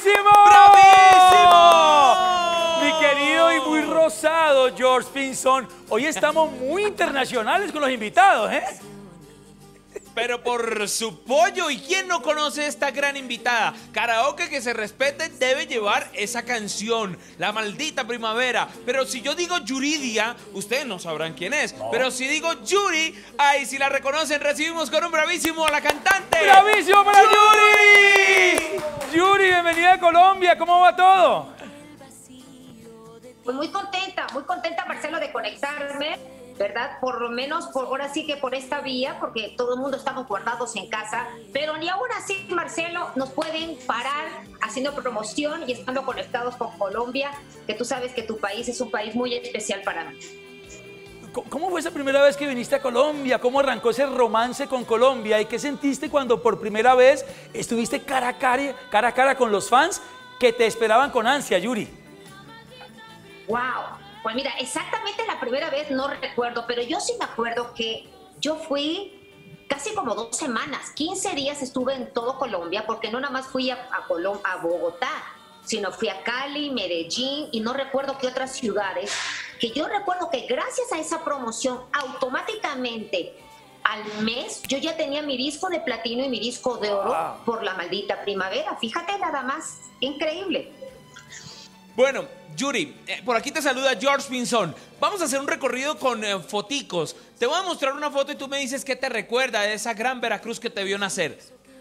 ¡Bravísimo! ¡Bravísimo! Mi querido y muy rosado George Pinzón, hoy estamos muy internacionales con los invitados, ¿eh? Pero por su pollo, ¿y quién no conoce esta gran invitada? Karaoke que se respete debe llevar esa canción, La Maldita Primavera. Pero si yo digo Yuridia, ustedes no sabrán quién es. No. Pero si digo Yuri, ay, si la reconocen, recibimos con un bravísimo a la cantante. ¡Bravísimo para Yuri! Yuri, bienvenida a Colombia, ¿cómo va todo? Pues muy contenta, Marcelo, de conectarme, ¿verdad? Por lo menos, ahora sí que por esta vía, porque todo el mundo estamos guardados en casa, pero ni aún así, Marcelo, nos pueden parar haciendo promoción y estando conectados con Colombia, que tú sabes que tu país es un país muy especial para mí. ¿Cómo fue esa primera vez que viniste a Colombia? ¿Cómo arrancó ese romance con Colombia? ¿Y qué sentiste cuando por primera vez estuviste cara a cara con los fans que te esperaban con ansia, Yuri? ¡Wow! Pues mira, exactamente la primera vez no recuerdo, pero yo sí me acuerdo que yo fui casi como 2 semanas, 15 días estuve en todo Colombia, porque no nada más fui a Bogotá, sino fui a Cali, Medellín y no recuerdo qué otras ciudades, que yo recuerdo que gracias a esa promoción automáticamente al mes yo ya tenía mi disco de platino y mi disco de oro por La Maldita Primavera. Fíjate nada más, increíble. Bueno, Yuri, por aquí te saluda George Pinzón. Vamos a hacer un recorrido con foticos. Te voy a mostrar una foto y tú me dices qué te recuerda de esa gran Veracruz que te vio nacer.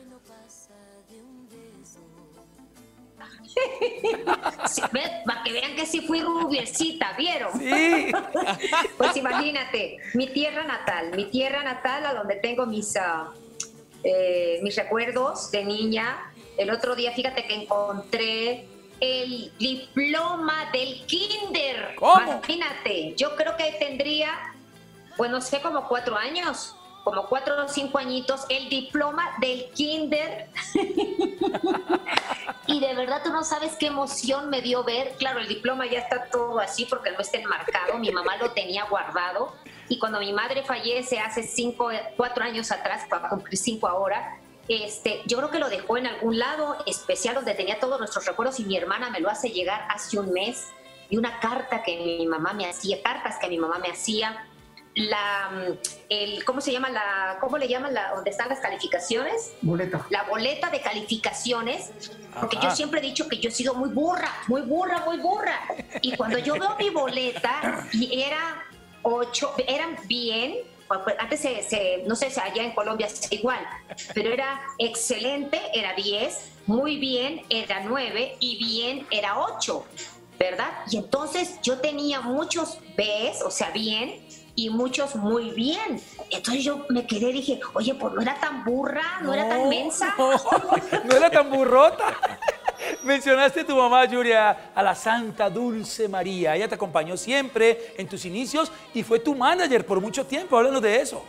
Sí, para que vean que sí fui rubiecita, ¿vieron? Sí. Pues imagínate, mi tierra natal a donde tengo mis recuerdos de niña. El otro día, fíjate que encontré el diploma del kinder. ¿Cómo? Imagínate, yo creo que tendría, pues no sé, como 4 años, como 4 o 5 añitos, el diploma del kinder. Y de verdad tú no sabes qué emoción me dio ver. Claro, el diploma ya está todo así porque no está enmarcado. Mi mamá lo tenía guardado. Y cuando mi madre fallece hace 4 años atrás, para cumplir 5 ahora, yo creo que lo dejó en algún lado especial donde tenía todos nuestros recuerdos, y mi hermana me lo hace llegar hace un mes, y una carta que mi mamá me hacía, cartas que mi mamá me hacía, ¿cómo le llaman donde están las calificaciones? Boleta. La boleta de calificaciones, porque yo siempre he dicho que yo he sido muy burra, y cuando yo veo mi boleta y era 8, eran bien. Antes no sé si allá en Colombia es igual, pero era excelente, era 10, muy bien era 9 y bien era 8, ¿verdad? Y entonces yo tenía muchos Bs, o sea, bien, y muchos muy bien. Entonces yo me quedé y dije, oye, pues no era tan burra, no era tan mensa. No era tan burrota. Mencionaste a tu mamá, Yuri, a la Santa Dulce María. Ella te acompañó siempre en tus inicios y fue tu manager por mucho tiempo. Háblanos de eso.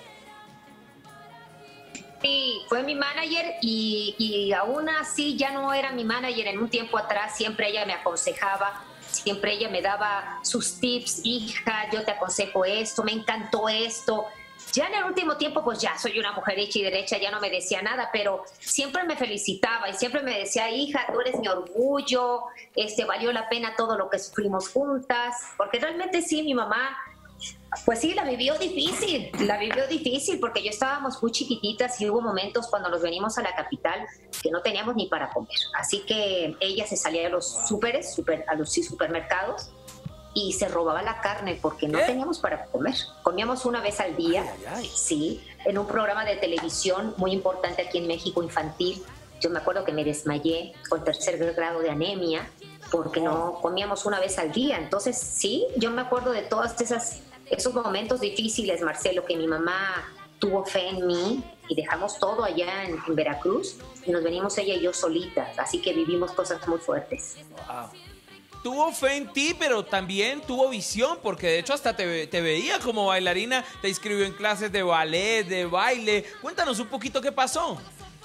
Sí, fue mi manager y aún así ya no era mi manager en un tiempo atrás. Siempre ella me aconsejaba, siempre ella me daba sus tips. Hija, yo te aconsejo esto, me encantó esto. Ya en el último tiempo, pues ya soy una mujer hecha y derecha, ya no me decía nada, pero siempre me felicitaba y siempre me decía, hija, tú eres mi orgullo, valió la pena todo lo que sufrimos juntas, porque realmente sí, mi mamá, pues sí, la vivió difícil, porque yo estábamos muy chiquititas y hubo momentos cuando nos venimos a la capital que no teníamos ni para comer, así que ella se salía a los a los supermercados, y se robaba la carne porque no teníamos para comer. Comíamos una vez al día, sí, en un programa de televisión muy importante aquí en México, infantil. Yo me acuerdo que me desmayé con 3er grado de anemia porque no comíamos una vez al día. Entonces, sí, yo me acuerdo de todos esos momentos difíciles, Marcelo, que mi mamá tuvo fe en mí y dejamos todo allá en Veracruz y nos venimos ella y yo solitas. Así que vivimos cosas muy fuertes. Wow. Tuvo fe en ti, pero también tuvo visión, porque de hecho hasta te veía como bailarina, te inscribió en clases de ballet, de baile. Cuéntanos un poquito qué pasó.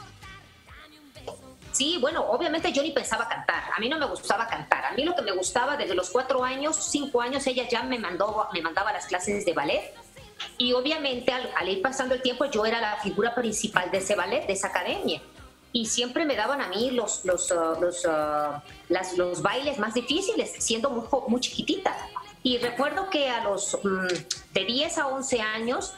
Sí, bueno, obviamente yo ni pensaba cantar, a mí no me gustaba cantar, a mí lo que me gustaba desde los 4 años, 5 años, ella ya me mandaba a las clases de ballet, y obviamente al ir pasando el tiempo yo era la figura principal de ese ballet, de esa academia. y siempre me daban a mí los bailes más difíciles, siendo muy chiquitita. Y recuerdo que a los de 10 a 11 años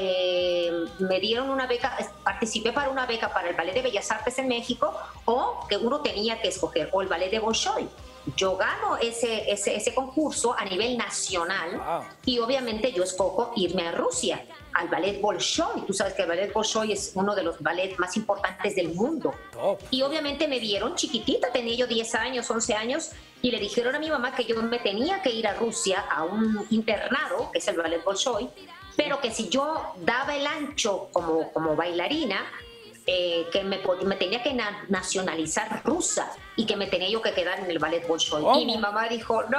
me dieron una beca, participé para una beca para el Ballet de Bellas Artes en México, o que uno tenía que escoger, o el Ballet de Bolshoi. Yo gano ese concurso a nivel nacional. Wow. Y obviamente yo escojo irme a Rusia, al Ballet Bolshoi. Tú sabes que el Ballet Bolshoi es uno de los ballets más importantes del mundo. Top. Y obviamente me vieron chiquitita, tenía yo 10 años, 11 años, y le dijeron a mi mamá que yo me tenía que ir a Rusia a un internado, que es el Ballet Bolshoi, pero que si yo daba el ancho como bailarina, que me tenía que nacionalizar rusa y que me tenía yo que quedar en el Ballet Bolshoi. ¿Cómo? Y mi mamá dijo, no,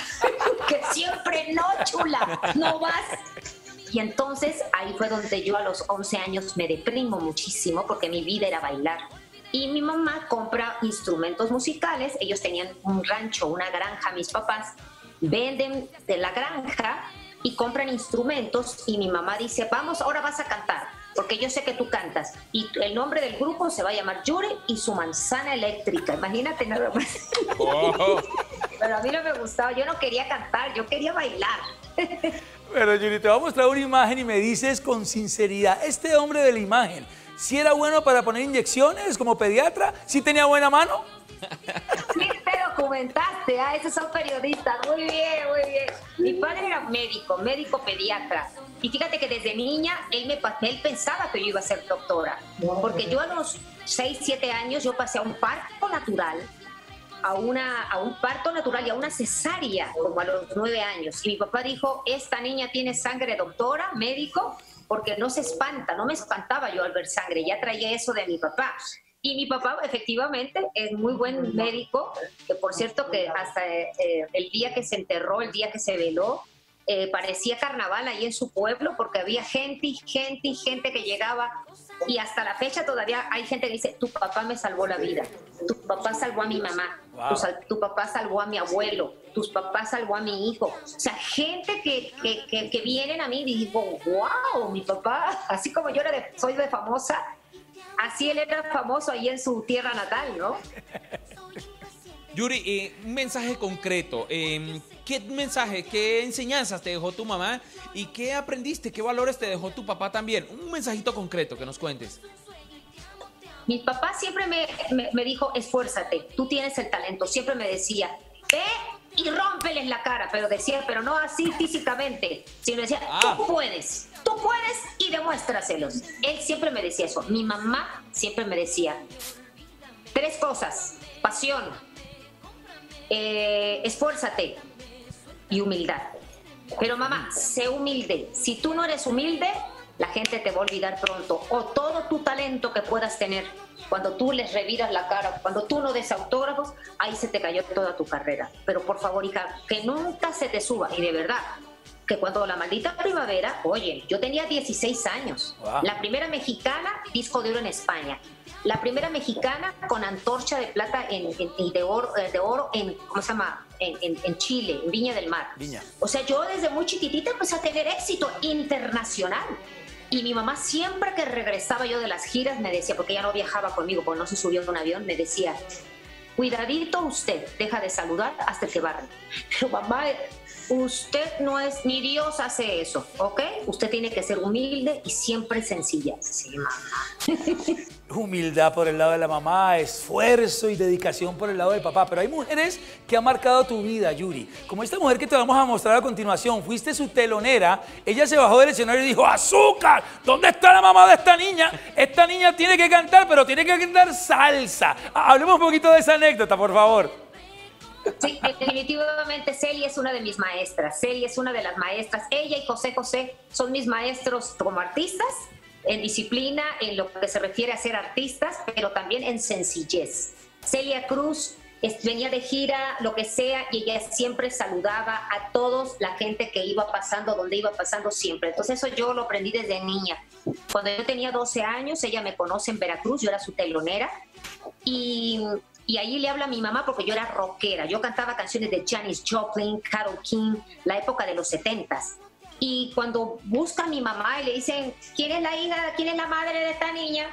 que siempre no, chula, no vas. Y entonces ahí fue donde yo a los 11 años me deprimo muchísimo, porque mi vida era bailar. Y mi mamá compra instrumentos musicales. Ellos tenían un rancho, una granja, mis papás venden de la granja y compran instrumentos, y mi mamá dice, vamos, ahora vas a cantar, porque yo sé que tú cantas, y el nombre del grupo se va a llamar Yuri y su manzana eléctrica. Imagínate nada más. Oh. Pero a mí no me gustaba, yo no quería cantar, yo quería bailar. Pero Yuri, te voy a mostrar una imagen y me dices con sinceridad, este hombre de la imagen, ¿sí era bueno para poner inyecciones como pediatra? ¿Sí tenía buena mano? Sí, te documentaste, esos son periodistas, muy bien, muy bien. Mi padre era médico pediatra. Y fíjate que desde niña él pensaba que yo iba a ser doctora, porque yo a los 6, 7 años yo pasé a un parto natural, a un parto natural y a una cesárea como a los 9 años. Y mi papá dijo, esta niña tiene sangre doctora, médico, porque no se espanta. No me espantaba yo al ver sangre, ya traía eso de mi papá. Y mi papá efectivamente es muy buen médico, que por cierto que hasta el día que se enterró, el día que se veló, parecía carnaval ahí en su pueblo, porque había gente que llegaba, y hasta la fecha todavía hay gente que dice, tu papá me salvó la vida, tu papá salvó a mi mamá, wow. tu papá salvó a mi abuelo, tus papás salvó a mi hijo. O sea, gente que vienen a mí y digo, wow, mi papá, así como yo soy de famosa, así él era famoso ahí en su tierra natal, ¿no? Yuri, un mensaje concreto. ¿Qué mensaje, qué enseñanzas te dejó tu mamá y qué aprendiste, qué valores te dejó tu papá también? Un mensajito concreto que nos cuentes. Mi papá siempre me dijo, esfuérzate, tú tienes el talento. Siempre me decía, ve y rómpeles la cara, pero no así físicamente, sino decía, tú puedes y demuéstraselos. Él siempre me decía eso. Mi mamá siempre me decía 3 cosas: pasión, esfuérzate y humildad. Pero mamá, sé humilde. Si tú no eres humilde, la gente te va a olvidar pronto. O todo tu talento que puedas tener, cuando tú les reviras la cara, cuando tú no des autógrafos, ahí se te cayó toda tu carrera. Pero por favor, hija, que nunca se te suba. Y de verdad, que cuando La Maldita Primavera, oye, yo tenía 16 años. Wow. La primera mexicana, disco de oro en España. La primera mexicana con antorcha de plata y de oro en, ¿cómo se llama? En Chile, en Viña del Mar. Viña. O sea, yo desde muy chiquitita empecé a tener éxito internacional. Y mi mamá siempre que regresaba yo de las giras me decía, porque ella no viajaba conmigo, porque no se subió a un avión, me decía, cuidadito usted, deja de saludar hasta que barre. Pero mamá, usted no es, ni Dios hace eso, ¿ok? Usted tiene que ser humilde y siempre sencilla. Sí, mamá. Humildad por el lado de la mamá, esfuerzo y dedicación por el lado del papá. Pero hay mujeres que han marcado tu vida, Yuri. Como esta mujer que te vamos a mostrar a continuación, fuiste su telonera. Ella se bajó del escenario y dijo, ¡azúcar! ¿Dónde está la mamá de esta niña? Esta niña tiene que cantar, pero tiene que cantar salsa. Hablemos un poquito de esa anécdota, por favor. Sí, definitivamente Celia es una de mis maestras. Celia es una de las maestras. Ella y José José son mis maestros como artistas, en disciplina, en lo que se refiere a ser artistas, pero también en sencillez. Celia Cruz venía de gira, lo que sea, y ella siempre saludaba a todos, la gente que iba pasando, donde iba pasando siempre. Entonces eso yo lo aprendí desde niña. Cuando yo tenía 12 años, ella me conoce en Veracruz, yo era su telonera, y ahí le habla a mi mamá porque yo era rockera. Yo cantaba canciones de Janis Joplin, Carole King, la época de los 70s. Y cuando busca a mi mamá y le dicen, ¿quién es la hija, quién es la madre de esta niña?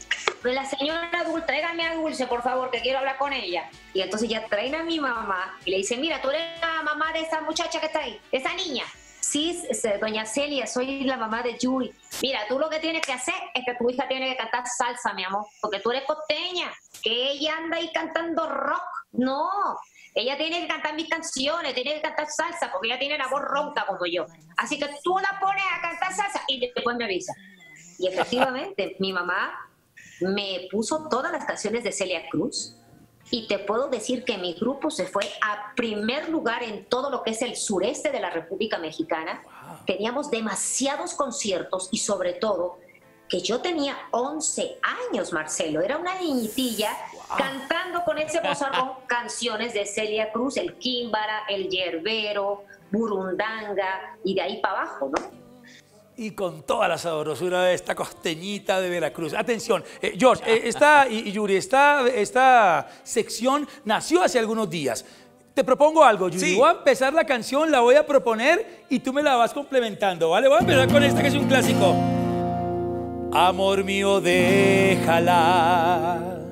Pues la señora Dulce, tráigame a Dulce, por favor, que quiero hablar con ella. Y entonces ya traen a mi mamá y le dicen, mira, tú eres la mamá de esa muchacha que está ahí, de esa niña. Sí, doña Celia, soy la mamá de Yuri. Mira, tú lo que tienes que hacer es que tu hija tiene que cantar salsa, mi amor, porque tú eres costeña, que ella anda ahí cantando rock. No, ella tiene que cantar mis canciones, tiene que cantar salsa, porque ella tiene la voz ronca como yo. Así que tú la pones a cantar salsa y después me avisa. Y efectivamente, mi mamá me puso todas las canciones de Celia Cruz y te puedo decir que mi grupo se fue a primer lugar en todo lo que es el sureste de la República Mexicana. Wow. Teníamos demasiados conciertos y sobre todo que yo tenía 11 años, Marcelo. Era una niñitilla cantando con ese bozarrón canciones de Celia Cruz, el Químbara, el Yerbero, Burundanga y de ahí para abajo, ¿no? Y con toda la sabrosura de esta costeñita de Veracruz. Atención, George, y Yuri, esta sección nació hace algunos días. Te propongo algo, Yuri. Sí. Voy a empezar la canción, la voy a proponer y tú me la vas complementando, ¿vale? Voy a empezar con esta que es un clásico. Amor mío, déjala.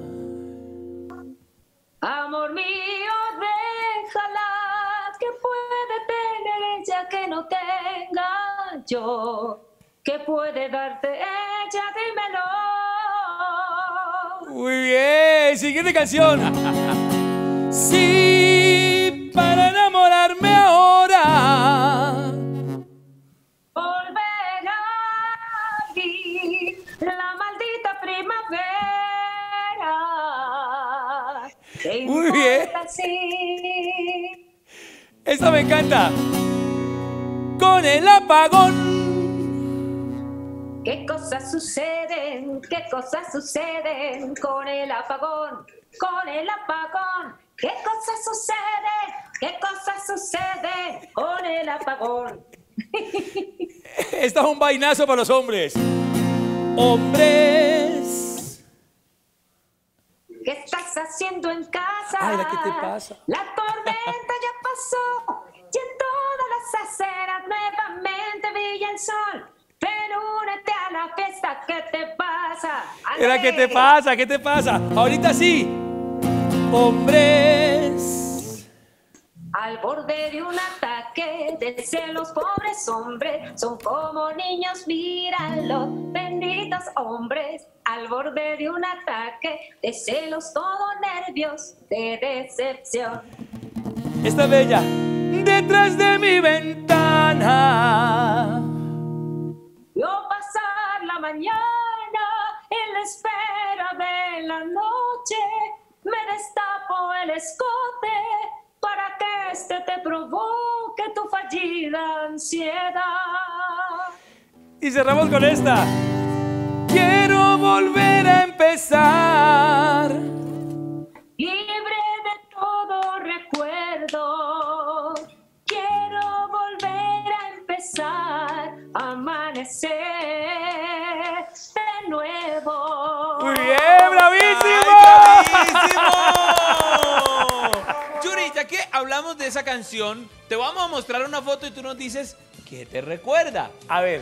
Amor mío, déjala. ¿Qué puede tener ella que no tenga yo? ¿Qué puede darte ella? Dímelo. Muy bien, siguiente canción. Sí, para enamorarme ahora. Volver a vivir la maldita primavera. Muy bien. Sí. Esta me encanta. Con el apagón. ¿Qué cosas suceden? ¿Qué cosas suceden con el apagón? Con el apagón. ¿Qué cosas suceden? ¿Qué cosas suceden con el apagón? Esta es un vainazo para los hombres. Hombres. ¿Qué estás haciendo en casa? Ay, ¿qué te pasa? La tormenta ya pasó y en todas las aceras nuevamente brilla el sol. Pero únete a la fiesta, ¿qué te pasa? Era, ¿qué te pasa? ¿Qué te pasa? Ahorita sí. Hombres. Al borde de un ataque de celos, pobres hombres, son como niños, míralos, benditos hombres. Al borde de un ataque de celos, todo nervios de decepción. Esta bella. Detrás de mi ventana. Yo pasar la mañana en la espera de la noche, me destapo el escote para que este te provoque tu fallida ansiedad. Y cerramos con esta. Quiero volver a empezar. Libre de todo recuerdo. Quiero volver a empezar, amanecer de nuevo. Muy bien, bravísimo. ¡Ay, bravísimo! Yuri, ya que hablamos de esa canción, te vamos a mostrar una foto y tú nos dices qué te recuerda. A ver.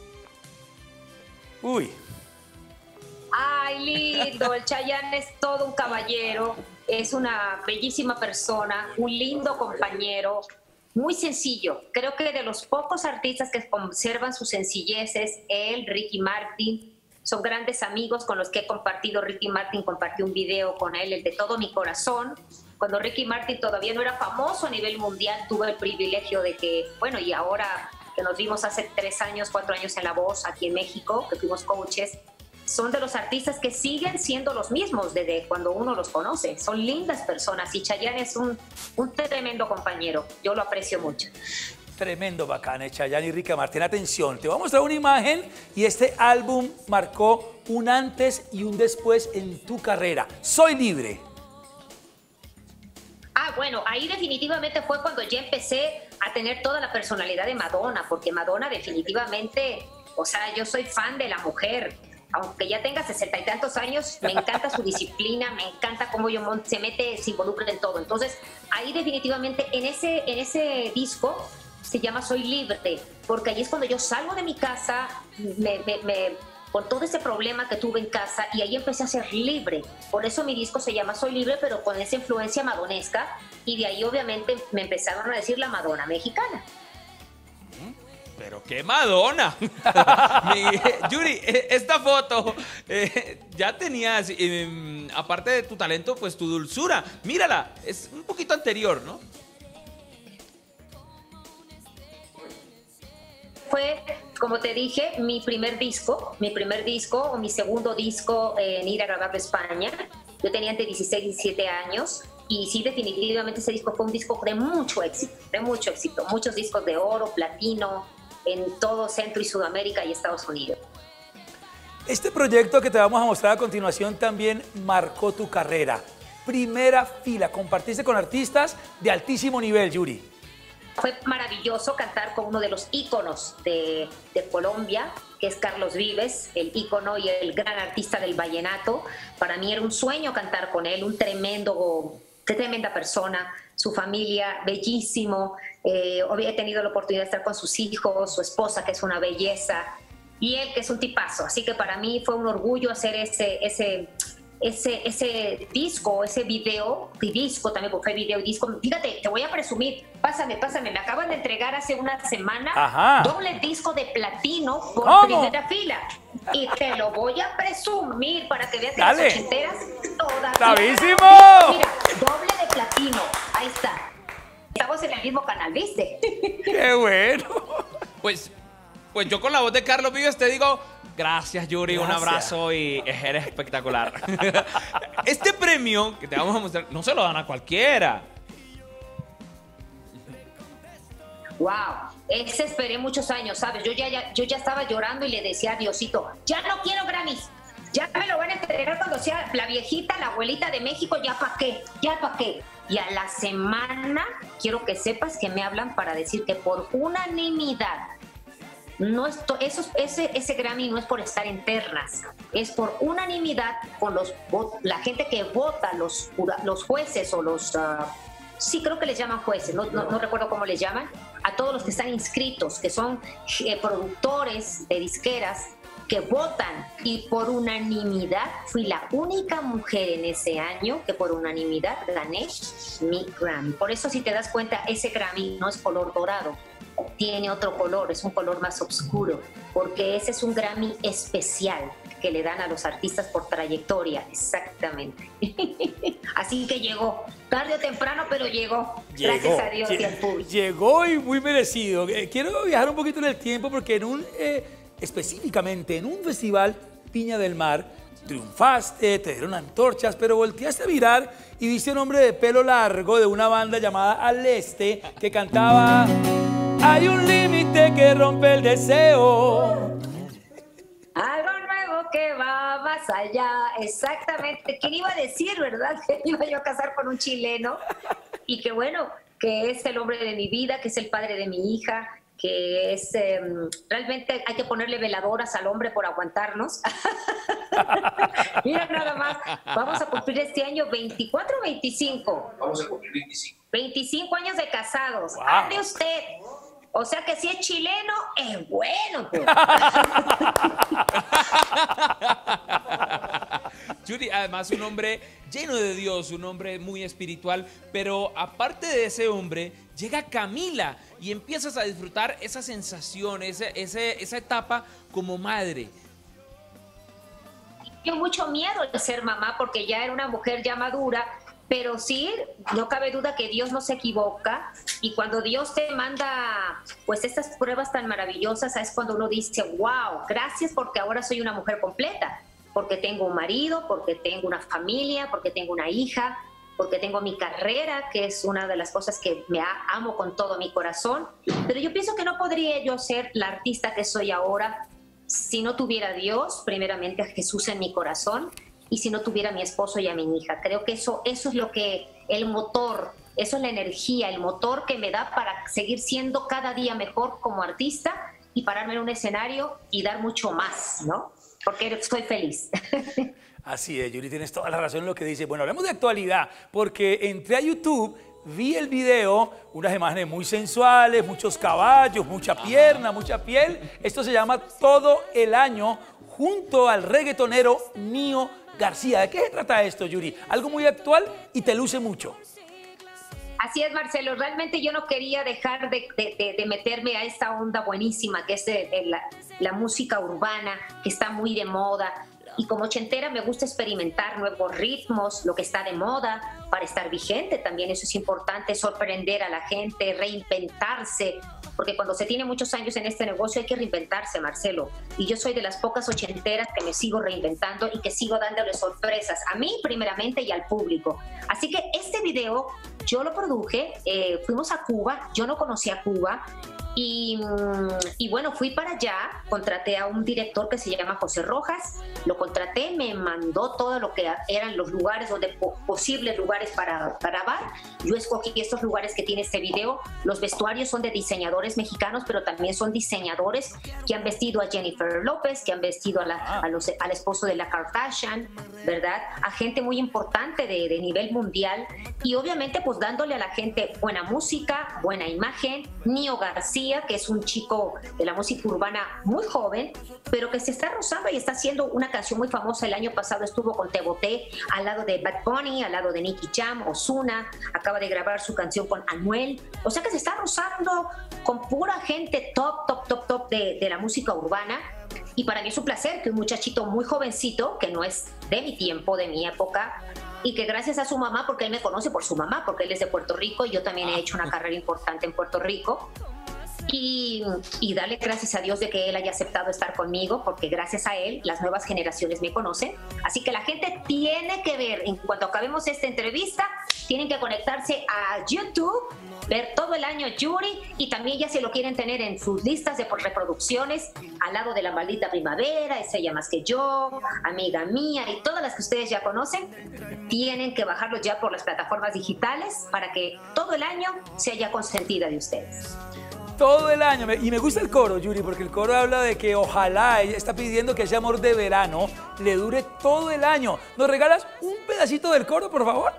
Uy. Ay, lindo, el Chayanne es todo un caballero, es una bellísima persona, un lindo compañero, muy sencillo. Creo que de los pocos artistas que conservan su sencillez es él, Ricky Martin. Son grandes amigos con los que he compartido. Ricky Martin compartió un video con él, el de Todo mi corazón. Cuando Ricky Martin todavía no era famoso a nivel mundial, tuve el privilegio de que, bueno, y ahora que nos vimos hace 3 años, 4 años en La Voz, aquí en México, que fuimos coaches, son de los artistas que siguen siendo los mismos desde cuando uno los conoce. Son lindas personas y Chayanne es un tremendo compañero. Yo lo aprecio mucho. Tremendo, bacán, Chayanne y Ricky Martin. Atención, te voy a mostrar una imagen y este álbum marcó un antes y un después en tu carrera. Soy libre. Ah, bueno, ahí definitivamente fue cuando ya empecé a tener toda la personalidad de Madonna, porque Madonna definitivamente, o sea, yo soy fan de la mujer. Aunque ya tenga 60 y tantos años, me encanta su disciplina, me encanta cómo se mete, se involucra en todo. Entonces, ahí definitivamente, en ese disco, se llama Soy Libre, porque ahí es cuando yo salgo de mi casa, me por todo ese problema que tuve en casa y ahí empecé a ser libre. Por eso mi disco se llama Soy Libre, pero con esa influencia madonesca, y de ahí obviamente me empezaron a decir la Madonna mexicana. Pero qué Madonna. Yuri, esta foto, ya tenías, aparte de tu talento, pues tu dulzura. Mírala, es un poquito anterior, ¿no? Fue, como te dije, mi primer disco o mi segundo disco en ir a grabar a España. Yo tenía entre 16 y 17 años. Y sí, definitivamente ese disco fue un disco de mucho éxito, Muchos discos de oro, platino, en todo Centro y Sudamérica y Estados Unidos. Este proyecto que te vamos a mostrar a continuación también marcó tu carrera. Primera fila, compartiste con artistas de altísimo nivel, Yuri. Fue maravilloso cantar con uno de los íconos de Colombia, que es Carlos Vives, el ícono y el gran artista del vallenato. Para mí era un sueño cantar con él, tremenda persona, su familia, bellísimo. Había tenido la oportunidad de estar con sus hijos, su esposa, que es una belleza, y él, que es un tipazo. Así que para mí fue un orgullo hacer ese disco, ese video, y disco también, porque fue video y disco. Fíjate, te voy a presumir, pásame, me acaban de entregar hace una semana doble disco de platino por primera fila. Y te lo voy a presumir para que veas que las ochenteras todas. ¡Bravísimo! Mira, doble de platino, ahí está. Estamos en el mismo canal, ¿viste? ¡Qué bueno! Pues yo con la voz de Carlos Vives te digo, gracias Yuri, Gracias. Un abrazo y eres espectacular. Este premio que te vamos a mostrar no se lo dan a cualquiera. Wow, ese esperé muchos años, ¿sabes? Yo ya estaba llorando y le decía a Diosito, ya no quiero Grammys, ya me lo van a entregar cuando sea la viejita, la abuelita de México, ya pa' qué. Y a la semana quiero que sepas que me hablan para decir que por unanimidad, ese Grammy no es por estar en ternas, es por unanimidad con la gente que vota, los jueces o los... sí, creo que les llaman jueces, no recuerdo cómo les llaman, a todos los que están inscritos, que son productores de disqueras, que votan, y por unanimidad fui la única mujer en ese año que por unanimidad gané mi Grammy. Por eso, si te das cuenta, ese Grammy no es color dorado, tiene otro color, es un color más oscuro, porque ese es un Grammy especial que le dan a los artistas por trayectoria, exactamente. Así que llegó, tarde o temprano, pero llegó. Gracias a Dios y al público. Llegó y muy merecido. Quiero viajar un poquito en el tiempo porque específicamente en un festival Viña del Mar triunfaste, te dieron antorchas, pero volteaste a mirar y viste un hombre de pelo largo de una banda llamada Al Este que cantaba Hay un límite que rompe el deseo. Algo nuevo que va más allá, exactamente. ¿Quién iba a decir, verdad? Que iba yo a casar con un chileno y que bueno, que es el hombre de mi vida, que es el padre de mi hija, que es realmente hay que ponerle veladoras al hombre por aguantarnos. Mira nada más, vamos a cumplir este año 24 o 25. Vamos a cumplir 25. 25 años de casados. Wow. Hable usted. O sea que si es chileno, es bueno, pues. Yuri, además un hombre lleno de Dios, un hombre muy espiritual, pero aparte de ese hombre, llega Camila y empiezas a disfrutar esa sensación, esa etapa como madre. Tengo mucho miedo de ser mamá porque ya era una mujer ya madura, pero sí, no cabe duda que Dios no se equivoca, y cuando Dios te manda pues estas pruebas tan maravillosas, es cuando uno dice, wow, gracias porque ahora soy una mujer completa, porque tengo un marido, porque tengo una familia, porque tengo una hija, porque tengo mi carrera, que es una de las cosas que amo con todo mi corazón, pero yo pienso que no podría yo ser la artista que soy ahora si no tuviera a Dios, primeramente a Jesús en mi corazón, y si no tuviera a mi esposo y a mi hija. Creo que eso es lo que, el motor, eso es la energía, el motor que me da para seguir siendo cada día mejor como artista y pararme en un escenario y dar mucho más, ¿no? Porque estoy feliz. Así es, Yuri, tienes toda la razón en lo que dices. Bueno, hablemos de actualidad, porque entré a YouTube, vi el video, unas imágenes muy sensuales, muchos caballos, mucha pierna, mucha piel. Esto se llama Todo el Año, junto al reggaetonero Nio García. ¿De qué se trata esto, Yuri? Algo muy actual y te luce mucho. Así es, Marcelo. Realmente yo no quería dejar de meterme a esta onda buenísima que es la música urbana, que está muy de moda. Y como ochentera me gusta experimentar nuevos ritmos, lo que está de moda, para estar vigente también. Eso es importante, sorprender a la gente, reinventarse. Porque cuando se tiene muchos años en este negocio hay que reinventarse, Marcelo. Y yo soy de las pocas ochenteras que me sigo reinventando y que sigo dándole sorpresas a mí primeramente y al público. Así que este video yo lo produje, fuimos a Cuba, yo no conocía Cuba. Y bueno, fui para allá, contraté a un director que se llama José Rojas, lo contraté, me mandó todo lo que eran los lugares, posibles lugares para grabar. Yo escogí estos lugares que tiene este video. Los vestuarios son de diseñadores mexicanos, pero también son diseñadores que han vestido a Jennifer López, que han vestido al esposo de la Kardashian, ¿verdad? A gente muy importante de nivel mundial. Y obviamente pues dándole a la gente buena música, buena imagen. Nio García, que es un chico de la música urbana muy joven, pero que se está rozando y está haciendo una canción muy famosa. El año pasado estuvo con Te Boté, al lado de Bad Bunny, al lado de Nicky Jam, Ozuna, acaba de grabar su canción con Anuel. O sea que se está rozando con pura gente top de la música urbana. Y para mí es un placer que un muchachito muy jovencito, que no es de mi tiempo, de mi época, y que gracias a su mamá, porque él me conoce por su mamá, porque él es de Puerto Rico y yo también he hecho una carrera importante en Puerto Rico. Y darle gracias a Dios de que él haya aceptado estar conmigo, porque gracias a él las nuevas generaciones me conocen. Así que la gente tiene que ver, en cuanto acabemos esta entrevista, tienen que conectarse a YouTube, ver todo el año Yuri, y también ya se lo quieren tener en sus listas de reproducciones, al lado de La Maldita Primavera, Es Ella Más Que Yo, Amiga Mía y todas las que ustedes ya conocen. Tienen que bajarlos ya por las plataformas digitales para que todo el año sea ya consentida de ustedes. Todo el año. Y me gusta el coro, Yuri, porque el coro habla de que ojalá, ella está pidiendo que ese amor de verano le dure todo el año. ¿Nos regalas un pedacito del coro, por favor?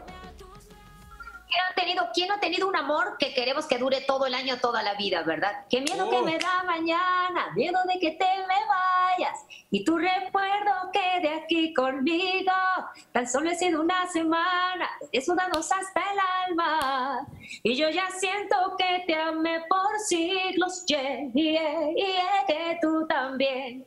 ¿Quién no ha tenido un amor que queremos que dure todo el año, toda la vida, verdad? Qué miedo que me da mañana, miedo de que te me vayas, y tu recuerdo quede aquí conmigo. Tan solo he sido una semana, desnudados hasta el alma, y yo ya siento que te amé por siglos, que tú también,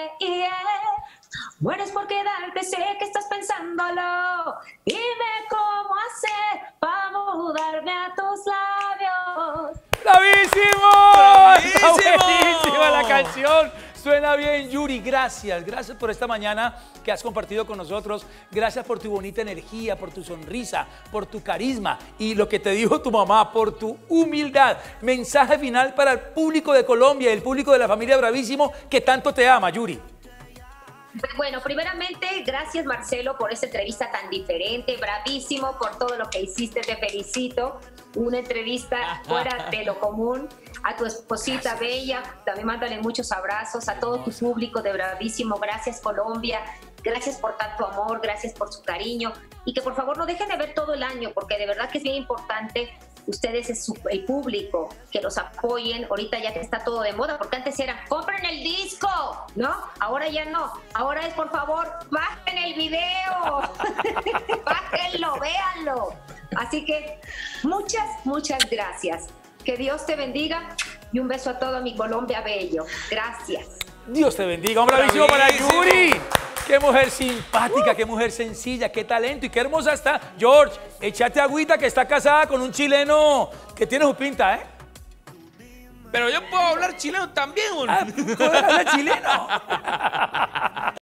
mueres por quedarte, sé que estás pensándolo. Dime cómo hacer para mudarme a tus labios. ¡Bravísimo! ¡Está buenísima la canción! Suena bien, Yuri. Gracias. Gracias por esta mañana que has compartido con nosotros. Gracias por tu bonita energía, por tu sonrisa, por tu carisma y lo que te dijo tu mamá, por tu humildad. Mensaje final para el público de Colombia y el público de la familia Bravísimo que tanto te ama, Yuri. Bueno, primeramente, gracias Marcelo por esta entrevista tan diferente, bravísimo por todo lo que hiciste, te felicito. Una entrevista fuera de lo común. A tu esposita bella, también mándale muchos abrazos. A todo tu público de Bravísimo, gracias Colombia, gracias por tanto amor, gracias por su cariño. Y que por favor no dejen de ver todo el año, porque de verdad que es bien importante. Ustedes es el público, que los apoyen ahorita ya que está todo de moda, porque antes era, compren el disco, ¿no? Ahora ya no, ahora es por favor, bajen el video, bájenlo, véanlo. Así que muchas gracias. Que Dios te bendiga y un beso a todo mi Colombia bello. Gracias. Dios te bendiga, un bravísimo para Yuri. Qué mujer simpática, qué mujer sencilla, qué talento y qué hermosa está. George, échate agüita que está casada con un chileno que tiene su pinta, ¿eh? Pero yo puedo hablar chileno también, ¿o no? ¿Puedo hablar chileno?